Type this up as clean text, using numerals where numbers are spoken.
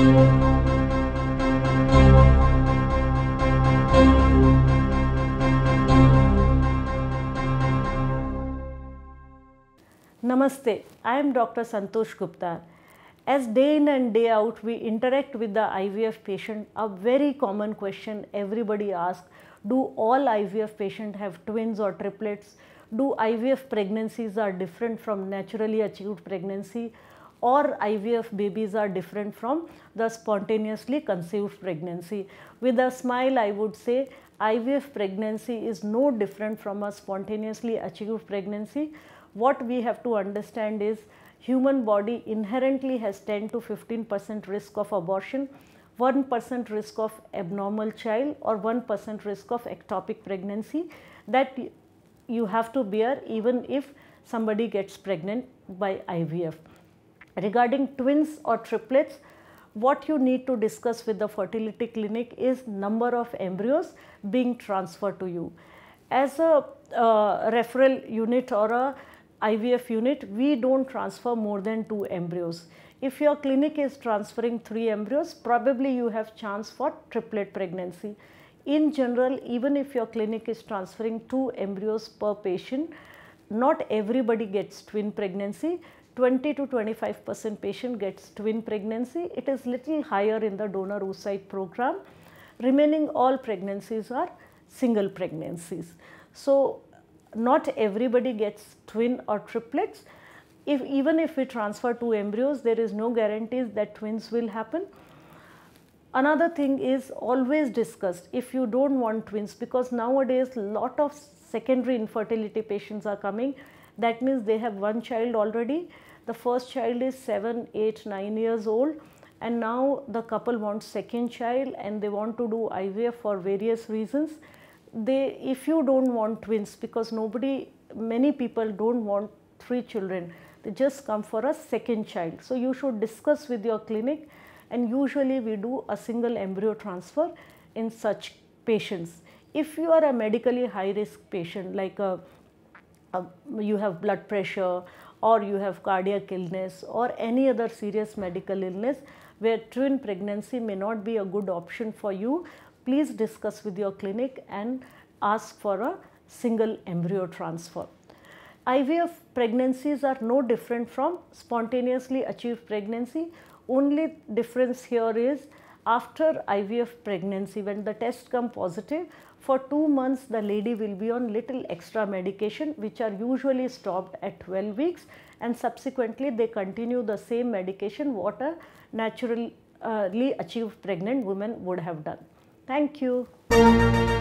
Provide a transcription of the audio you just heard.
Namaste, I am Dr. Santosh Gupta. As day in and day out we interact with the IVF patient, a very common question everybody asks, do all IVF patients have twins or triplets? Do IVF pregnancies are different from naturally achieved pregnancy, or IVF babies are different from the spontaneously conceived pregnancy? With a smile I would say IVF pregnancy is no different from a spontaneously achieved pregnancy. What we have to understand is human body inherently has 10 to 15% risk of abortion, 1% risk of abnormal child, or 1% risk of ectopic pregnancy that you have to bear even if somebody gets pregnant by IVF. Regarding twins or triplets, what you need to discuss with the fertility clinic is number of embryos being transferred to you. As a referral unit or a IVF unit, we don't transfer more than 2 embryos. If your clinic is transferring 3 embryos, probably you have chance for triplet pregnancy. In general, even if your clinic is transferring 2 embryos per patient, not everybody gets twin pregnancy. 20 to 25% patient gets twin pregnancy. It is little higher in the donor oocyte program. Remaining all pregnancies are single pregnancies. So not everybody gets twin or triplets. Even if we transfer 2 embryos, there is no guarantees that twins will happen. Another thing is always discussed if you don't want twins, because nowadays lot of secondary infertility patients are coming. That means they have 1 child already. The first child is 7, 8, 9 years old, and now the couple wants second child and they want to do IVF for various reasons. If you don't want twins, because many people don't want 3 children, they just come for a second child. So you should discuss with your clinic, and usually we do a single embryo transfer in such patients. If you are a medically high risk patient, like you have blood pressure or you have cardiac illness or any other serious medical illness where twin pregnancy may not be a good option for you, please discuss with your clinic and ask for a single embryo transfer. IVF pregnancies are no different from spontaneously achieved pregnancy. Only difference here is after IVF pregnancy, when the test comes positive, for 2 months the lady will be on little extra medication which are usually stopped at 12 weeks, and subsequently they continue the same medication what a naturally achieved pregnant woman would have done. Thank you.